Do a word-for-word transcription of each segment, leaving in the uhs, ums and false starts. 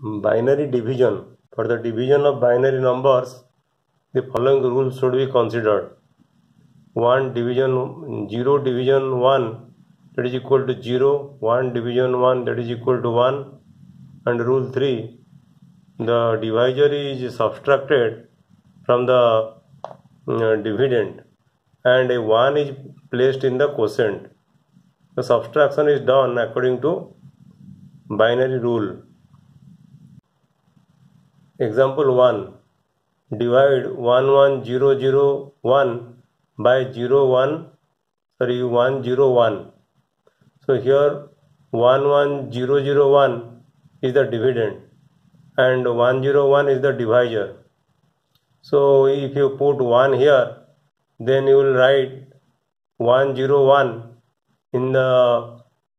binary division. For the division of binary numbers, the following rules should be considered. one division zero division one, that is equal to zero. one division one, that is equal to one. And rule three, the divisor is subtracted from the uh, dividend and a one is placed in the quotient. The subtraction is done according to binary rule. Example one, divide one one zero zero one by zero one, sorry one zero one. So here one one zero zero one is the dividend and one zero one is the divisor. So if you put one here, then you will write one zero one in the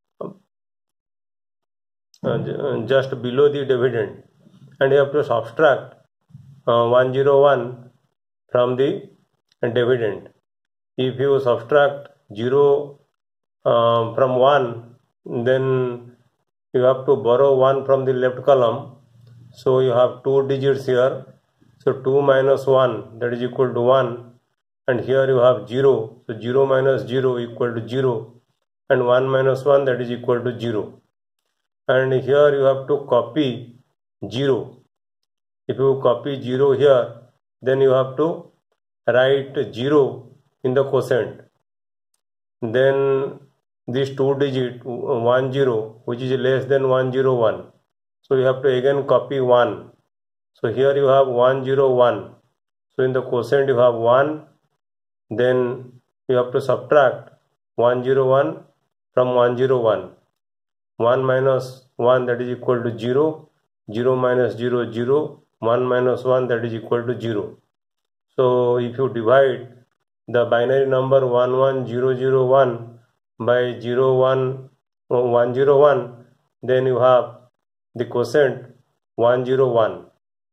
uh, just below the dividend, and you have to subtract uh, one zero one from the dividend. If you subtract zero uh, from one, then you have to borrow one from the left column. So you have two digits here. So two minus one, that is equal to one. And here you have zero. So zero minus zero equal to zero. And one minus one, that is equal to zero. And here you have to copy zero. If you copy zero here, then you have to write zero in the quotient. Then this two digit one zero, which is less than one zero one. So you have to again copy one. So here you have one zero one. So in the quotient you have one. Then you have to subtract one zero one from one zero one. one minus one, that is equal to zero. zero minus zero, zero. one minus one, that is equal to zero. So if you divide the binary number one one zero zero one by zero one one zero one, then you have the quotient one zero one.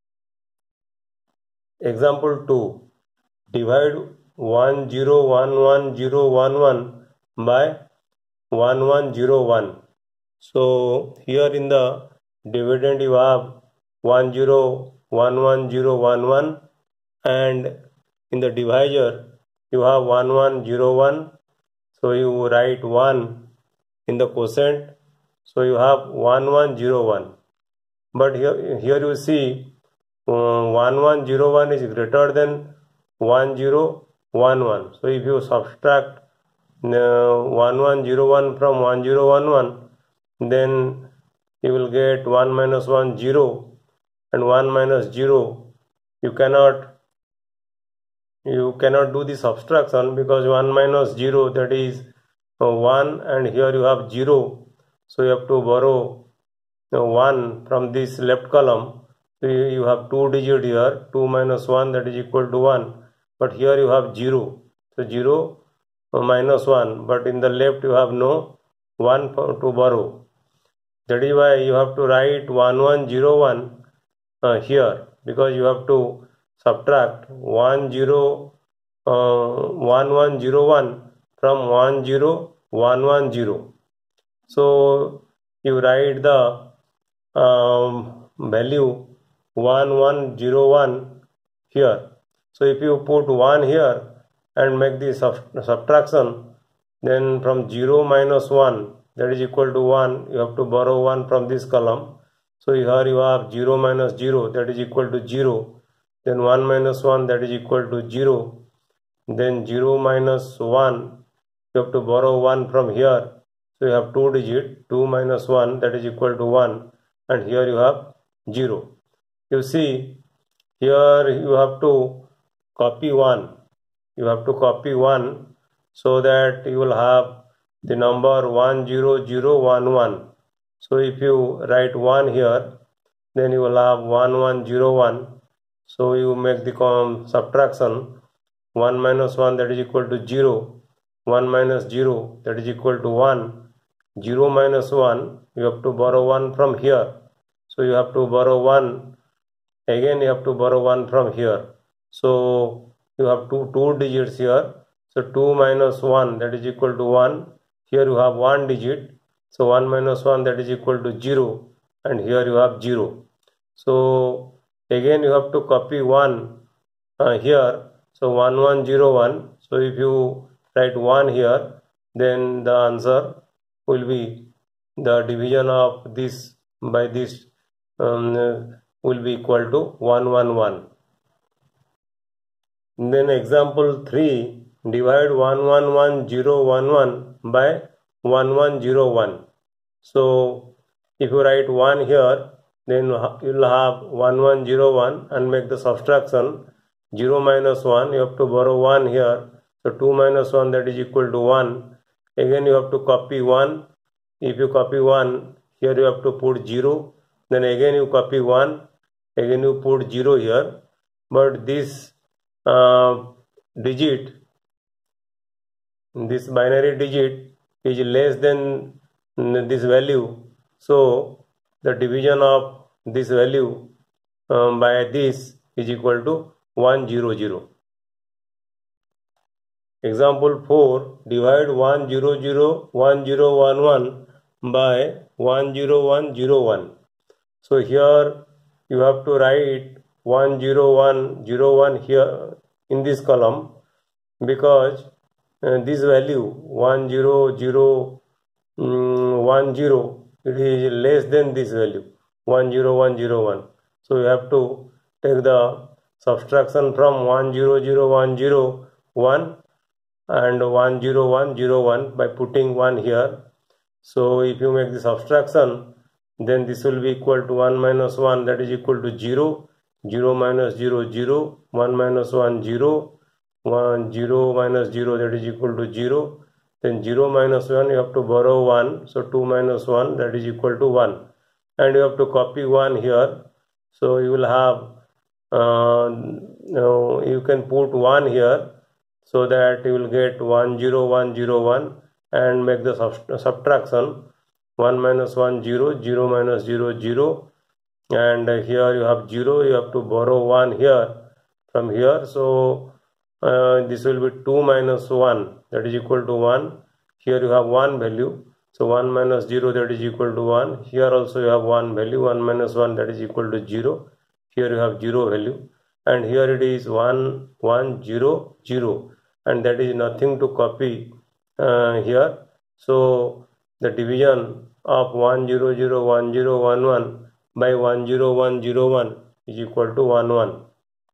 Example two, divide one zero one one zero one one by one one zero one. So here in the dividend you have one zero one one zero one one, and in the divisor you have one one zero one. So you write one in the quotient. So you have one one zero one. But here, here you see uh, one one zero one is greater than one zero one one. So if you subtract uh, one one zero one from one zero one one, then you will get one minus one, zero, and one minus zero. You cannot you cannot do the subtraction because one minus zero, that is uh, one, and here you have zero. So you have to borrow uh, one from this left column. So you, you have two digit here, two minus one, that is equal to one. But here you have zero. So zero uh, minus one. But in the left you have no one to borrow. That is why you have to write one one zero one uh, here, because you have to subtract one zero one one zero one from one zero one one zero. So you write the um, value one one zero one here. So if you put one here and make the sub subtraction, then from zero minus one, that is equal to one, you have to borrow one from this column. So here you have zero minus zero, that is equal to zero. Then one minus one, that is equal to zero. Then zero minus one, you have to borrow one from here. So you have two digit, two minus one, that is equal to one. And here you have zero. You see, here you have to copy one. You have to copy one so that you will have the number one zero zero one one. So if you write one here, then you will have one one zero one. So you make the um, subtraction. one minus one, that is equal to zero. one minus zero, that is equal to one. zero minus one, you have to borrow one from here. So you have to borrow one. Again you have to borrow one from here. So you have two, two digits here. So two minus one, that is equal to one. Here you have one digit. So one minus one, that is equal to zero. And here you have zero. So again you have to copy one uh, here. So one one zero one. So if you write one here, then the answer will be the division of this by this um, will be equal to one one one. Then example three, divide one one one zero one one by one one zero one. So if you write one here, then you will have one one zero one and make the subtraction. Zero minus one, you have to borrow one here. So two minus one, that is equal to one. Again you have to copy one. If you copy one, here you have to put zero. Then again you copy one. Again you put zero here. But this uh, digit, this binary digit is less than this value. So the division of this value um, by this is equal to one hundred. Example four, divide one hundred one zero one one by one zero one zero one. So here you have to write one zero one zero one here in this column, because uh, this value one zero zero one zero, it is less than this value one zero one zero one. So you have to take the subtraction from one zero zero one zero one and one zero one zero one by putting one here. So if you make the subtraction, then this will be equal to one minus one, that is equal to zero. zero minus zero, zero. one minus one, zero. one, zero minus zero, that is equal to zero. Then zero minus one, you have to borrow one. So two minus one, that is equal to one. And you have to copy one here. So you will have, uh, you know, you can put one here, so that you will get one zero one zero one and make the sub subtraction. one minus one, zero. zero minus zero, zero. And here you have zero. You have to borrow one here from here. So uh, this will be two minus one, that is equal to one. Here you have one value. So one minus zero, that is equal to one. Here also you have one value. one minus one, that is equal to zero. Here you have zero value. And here it is one, one, zero, zero. And that is nothing to copy uh, here. So the division of one zero zero one zero one one by one zero one zero one is equal to one one.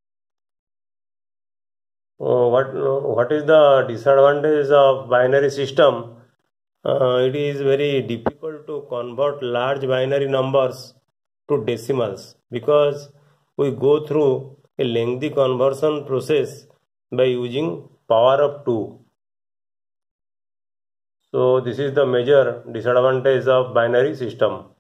Uh, what, what is the disadvantage of binary system? Uh, it is very difficult to convert large binary numbers to decimals, because we go through a lengthy conversion process by using power of two. So this is the major disadvantage of binary system.